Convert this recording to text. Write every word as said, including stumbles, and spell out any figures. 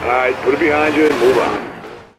All right, put it behind you and move on.